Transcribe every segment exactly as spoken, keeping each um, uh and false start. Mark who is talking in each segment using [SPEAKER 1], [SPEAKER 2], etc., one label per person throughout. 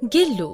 [SPEAKER 1] गिल्लू।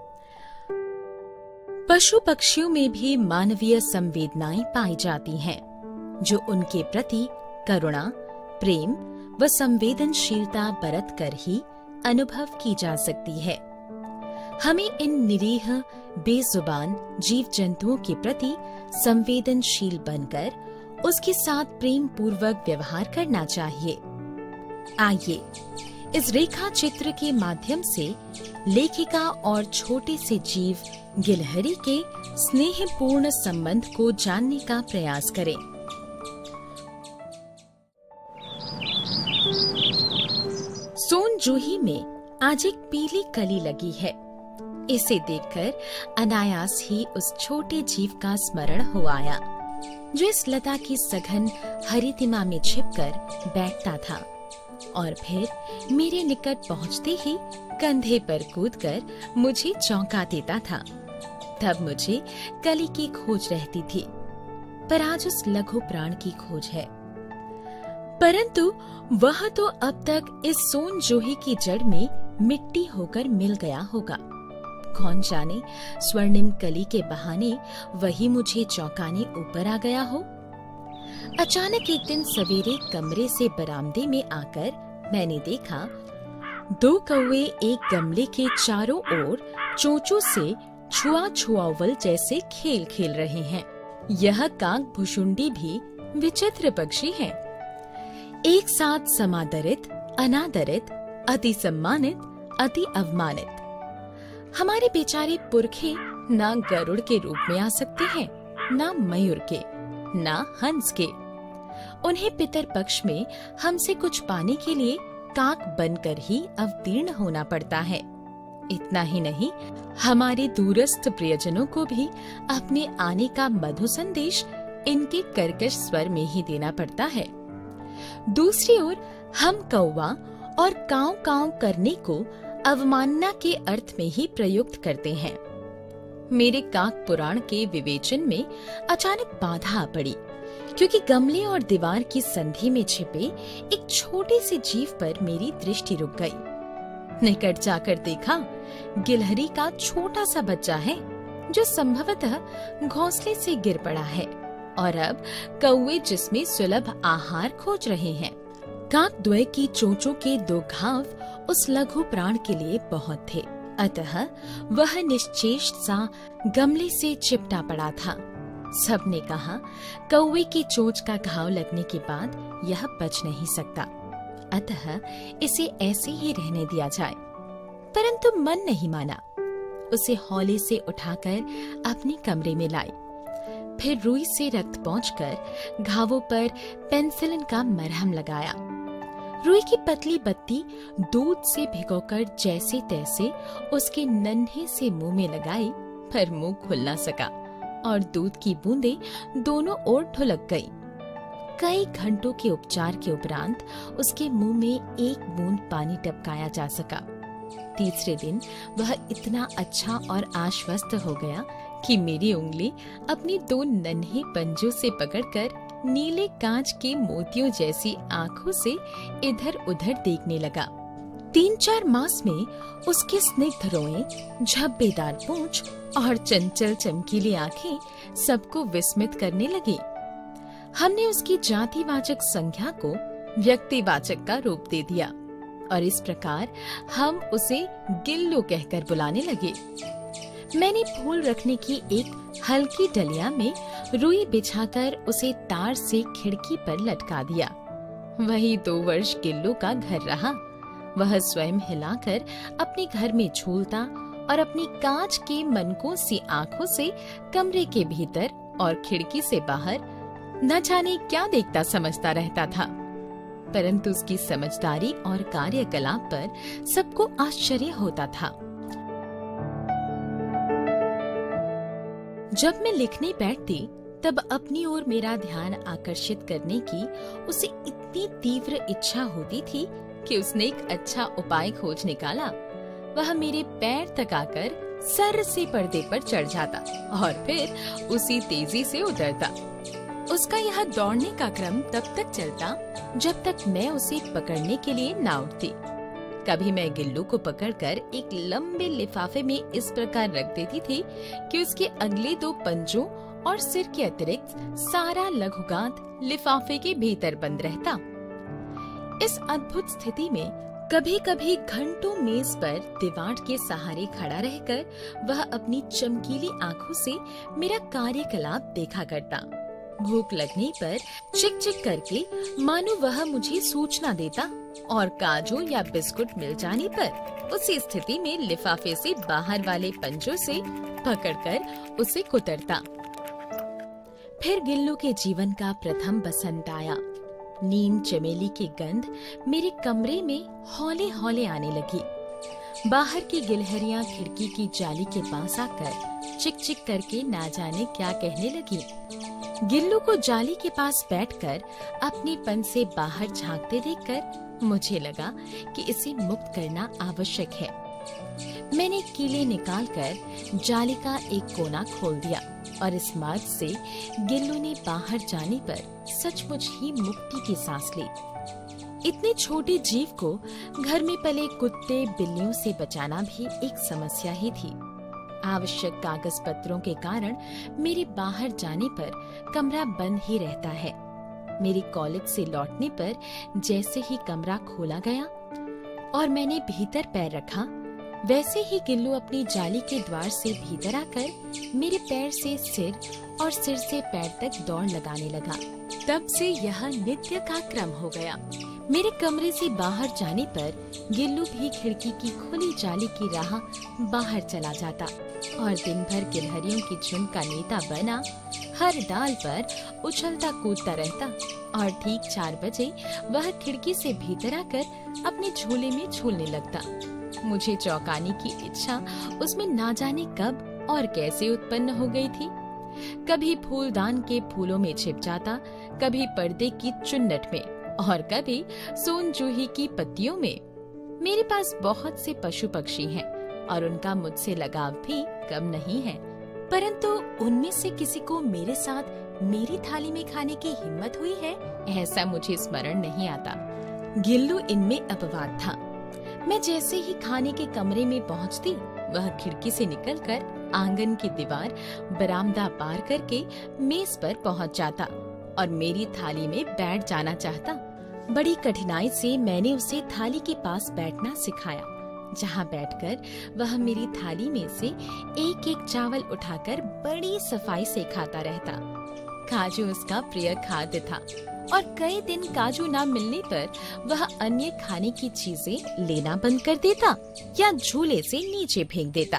[SPEAKER 1] पशु पक्षियों में भी मानवीय संवेदनाएं पाई जाती हैं, जो उनके प्रति करुणा, प्रेम व संवेदनशीलता बरत कर ही अनुभव की जा सकती है। हमें इन निरीह बेजुबान जीव जंतुओं के प्रति संवेदनशील बनकर उसके साथ प्रेम पूर्वक व्यवहार करना चाहिए। आइए इस रेखा चित्र के माध्यम से लेखिका और छोटे से जीव गिलहरी के स्नेहपूर्ण संबंध को जानने का प्रयास करें। सोन जूही में आज एक पीली कली लगी है। इसे देखकर अनायास ही उस छोटे जीव का स्मरण हो आया, जो इस लता की सघन हरितिमा में छिपकर बैठता था और फिर मेरे निकट पहुंचते ही कंधे पर कूदकर मुझे चौंका देता था। तब मुझे कली की खोज रहती थी, पर आज उस लघु प्राण की खोज है। परंतु वह तो अब तक इस सोन जूही की जड़ में मिट्टी होकर मिल गया होगा। कौन जाने स्वर्णिम कली के बहाने वही मुझे चौंकाने ऊपर आ गया हो। अचानक एक दिन सवेरे कमरे से बरामदे में आकर मैंने देखा, दो कौवे एक गमले के चारों ओर चोंचों से छुआ छुआवल जैसे खेल खेल रहे हैं। यह काक भुशुंडी भी विचित्र पक्षी है। एक साथ समादरित, अनादरित, अति सम्मानित, अति अवमानित। हमारे बेचारे पुरखे ना गरुड़ के रूप में आ सकते हैं, ना मयूर के, ना हंस के। उन्हें पितर पक्ष में हमसे कुछ पाने के लिए काक बनकर ही अवतीर्ण होना पड़ता है। इतना ही नहीं, हमारे दूरस्थ प्रियजनों को भी अपने आने का मधु संदेश इनके कर्कश स्वर में ही देना पड़ता है। दूसरी ओर हम कौवा और काव काव करने को अवमानना के अर्थ में ही प्रयुक्त करते हैं। मेरे काक पुराण के विवेचन में अचानक बाधा आ पड़ी, क्योंकि गमले और दीवार की संधि में छिपे एक छोटे से जीव पर मेरी दृष्टि रुक गई। निकट जाकर देखा, गिलहरी का छोटा सा बच्चा है, जो संभवतः घोंसले से गिर पड़ा है और अब कौवे जिसमें सुलभ आहार खोज रहे हैं। काक द्वय की चोंचों के दो घाव उस लघु प्राण के लिए बहुत थे, अतः वह निश्चेष सा गमले से चिपटा पड़ा था। सबने कहा, कौवे की चोंच का घाव लगने के बाद यह बच नहीं सकता, अतः इसे ऐसे ही रहने दिया जाए। परंतु मन नहीं माना। उसे हौले से उठाकर अपने कमरे में लाई। फिर रुई से रक्त पोंछकर घावों पर पेनिसिलिन का मरहम लगाया। रुई की पतली बत्ती दूध से भिगोकर जैसे तैसे उसके नन्हे से मुंह में लगाई, पर मुंह खुल न सका और दूध की बूंदें दोनों ओर ढुलक गई। कई घंटों के उपचार के उपरांत उसके मुंह में एक बूंद पानी टपकाया जा सका। तीसरे दिन वह इतना अच्छा और आश्वस्त हो गया कि मेरी उंगली अपनी दो नन्हे पंजों से पकड़कर नीले कांच के मोतियों जैसी आंखों से इधर उधर देखने लगा। तीन चार मास में उसके स्निग्ध रोएं, झब्बेदार पूंछ और चंचल चमकीली आंखें सबको विस्मित करने लगी। हमने उसकी जातिवाचक संज्ञा को व्यक्तिवाचक का रूप दे दिया और इस प्रकार हम उसे गिल्लू कहकर बुलाने लगे। मैंने फूल रखने की एक हल्की डलिया में रुई बिछाकर उसे तार से खिड़की पर लटका दिया। वही दो वर्ष गिल्लू का घर रहा। वह स्वयं हिलाकर अपने घर में झूलता और अपनी कांच के मनकों सी आंखों से कमरे के भीतर और खिड़की से बाहर न जाने क्या देखता समझता रहता था। परंतु उसकी समझदारी और कार्यकलाप पर सबको आश्चर्य होता था। जब मैं लिखने बैठती, तब अपनी ओर मेरा ध्यान आकर्षित करने की उसे इतनी तीव्र इच्छा होती थी कि उसने एक अच्छा उपाय खोज निकाला। वह मेरे पैर तक आकर सर से पर्दे पर चढ़ जाता और फिर उसी तेजी से उतरता। उसका यह दौड़ने का क्रम तब तक चलता जब तक मैं उसे पकड़ने के लिए ना उठती। कभी मैं गिल्लू को पकड़कर एक लंबे लिफाफे में इस प्रकार रख देती थी कि उसके अगले दो पंजों और सिर के अतिरिक्त सारा लघुगांठ लिफाफे के भीतर बंद रहता। इस अद्भुत स्थिति में कभी कभी घंटों मेज पर दीवार के सहारे खड़ा रहकर वह अपनी चमकीली आंखों से मेरा कार्यकलाप देखा करता। भूख लगने पर चिक चिक करके मानो वह मुझे सूचना देता और काजू या बिस्कुट मिल जाने पर उसी स्थिति में लिफाफे से बाहर वाले पंजों से पकड़कर उसे कुतरता। फिर गिल्लू के जीवन का प्रथम बसंत आया। नीम चमेली की गंध मेरे कमरे में हौले हौले आने लगी। बाहर की गिलहरियां खिड़की की जाली के पास आकर चिक चिक करके ना जाने क्या कहने लगी। गिल्लू को जाली के पास बैठकर अपने पन से बाहर झांकते देखकर मुझे लगा कि इसे मुक्त करना आवश्यक है। मैंने कीले निकालकर जाली का एक कोना खोल दिया और इस मार्ग से गिल्लू ने बाहर जाने पर सचमुच ही मुक्ति की सांस ली। इतने छोटे जीव को घर में पले कुत्ते बिल्लियों से बचाना भी एक समस्या ही थी। आवश्यक कागज पत्रों के कारण मेरे बाहर जाने पर कमरा बंद ही रहता है। मेरी कॉलेज से लौटने पर जैसे ही कमरा खोला गया और मैंने भीतर पैर रखा, वैसे ही गिल्लू अपनी जाली के द्वार से भीतर आकर मेरे पैर से सिर और सिर से पैर तक दौड़ लगाने लगा। तब से यह नित्य का क्रम हो गया। मेरे कमरे से बाहर जाने पर गिल्लू भी खिड़की की खुली जाली की राह बाहर चला जाता और दिन भर गिलहरियों की झुंड का नेता बना हर डाल पर उछलता कूदता रहता और ठीक चार बजे वह खिड़की से भीतर आकर अपने झूले में झूलने लगता। मुझे चौंकाने की इच्छा उसमें ना जाने कब और कैसे उत्पन्न हो गई थी। कभी फूलदान के फूलों में छिप जाता, कभी पर्दे की चुन्नट में और कभी सोन जूही की पत्तियों में। मेरे पास बहुत से पशु पक्षी हैं और उनका मुझसे लगाव भी कम नहीं है, परंतु उनमें से किसी को मेरे साथ मेरी थाली में खाने की हिम्मत हुई है, ऐसा मुझे स्मरण नहीं आता। गिल्लू इनमें अपवाद था। मैं जैसे ही खाने के कमरे में पहुंचती, वह खिड़की से निकलकर आंगन की दीवार बरामदा पार करके मेज पर पहुंच जाता और मेरी थाली में बैठ जाना चाहता। बड़ी कठिनाई से मैंने उसे थाली के पास बैठना सिखाया, जहां बैठकर वह मेरी थाली में से एक एक चावल उठाकर बड़ी सफाई से खाता रहता। काजू उसका प्रिय खाद्य था और कई दिन काजू ना मिलने पर वह अन्य खाने की चीजें लेना बंद कर देता या झूले से नीचे फेंक देता।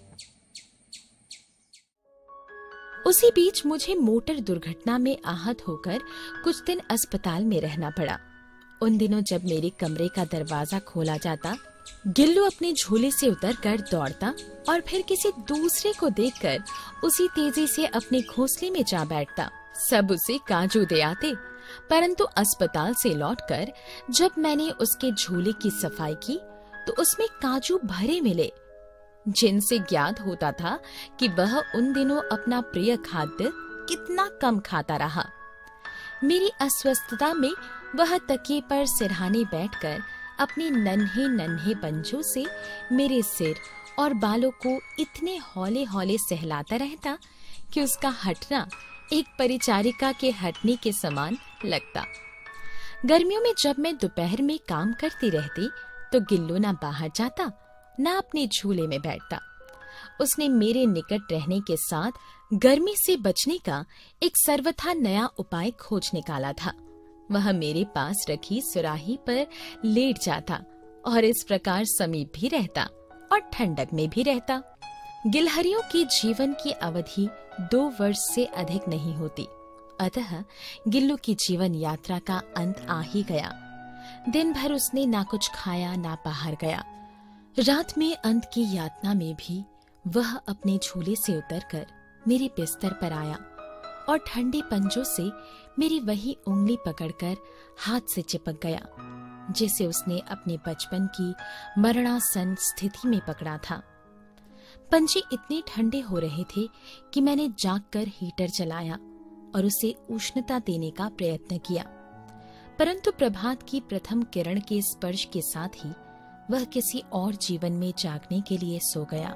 [SPEAKER 1] उसी बीच मुझे मोटर दुर्घटना में आहत होकर कुछ दिन अस्पताल में रहना पड़ा। उन दिनों जब मेरे कमरे का दरवाजा खोला जाता, गिल्लू अपने झूले से उतरकर दौड़ता और फिर किसी दूसरे को देखकर उसी तेजी से अपने घोंसले में जा बैठता। सब उसे काजू दे आते, परंतु अस्पताल से लौटकर जब मैंने उसके झूले की सफाई की तो उसमें काजू भरे मिले, जिनसे ज्ञात होता था कि वह उन दिनों अपना प्रिय खाद्य कितना कम खाता रहा। मेरी अस्वस्थता में वह तकिए पर सिरहाने बैठकर अपने नन्हे नन्हे पंजों से मेरे सिर और बालों को इतने हौले हौले सहलाता रहता कि उसका हटना एक परिचारिका के हटने के समान लगता। गर्मियों में जब मैं दोपहर में काम करती रहती तो गिल्लू ना बाहर जाता ना अपने झूले में बैठता। उसने मेरे निकट रहने के साथ गर्मी से बचने का एक सर्वथा नया उपाय खोज निकाला था। वह मेरे पास रखी सुराही पर लेट जाता और इस प्रकार समीप भी रहता और ठंडक में भी रहता। गिलहरियों के जीवन की अवधि दो वर्ष से अधिक नहीं होती, अतः गिल्लू की जीवन यात्रा का अंत आ ही गया। दिन भर उसने ना कुछ खाया ना बाहर गया। रात में अंत की यातना में भी वह अपने झूले से उतरकर मेरे बिस्तर पर आया और ठंडे पंजों से मेरी वही उंगली पकड़कर हाथ से चिपक गया, जिसे उसने अपने बचपन की मरणासन स्थिति में पकड़ा था। पंजे इतने ठंडे हो रहे थे कि मैंने जागकर हीटर चलाया और उसे उष्णता देने का प्रयत्न किया, परंतु प्रभात की प्रथम किरण के स्पर्श के साथ ही वह किसी और जीवन में जागने के लिए सो गया।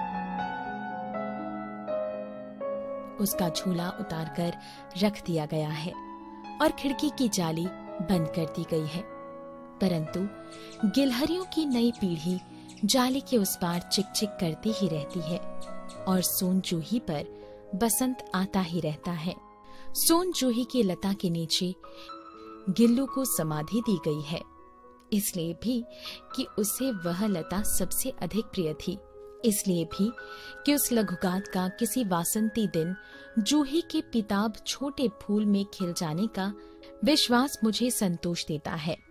[SPEAKER 1] उसका झूला उतारकर रख दिया गया है और खिड़की की जाली बंद कर दी गई है, परंतु गिलहरियों की नई पीढ़ी जाली के उस पार चिक चिक करती ही रहती है और सोन जूही पर बसंत आता ही रहता है। सोन जूही की लता के नीचे गिल्लू को समाधि दी गई है, इसलिए भी कि उसे वह लता सबसे अधिक प्रिय थी, इसलिए भी कि उस लघुगात का किसी वासंती दिन जूही के पिताब छोटे फूल में खिल जाने का विश्वास मुझे संतोष देता है।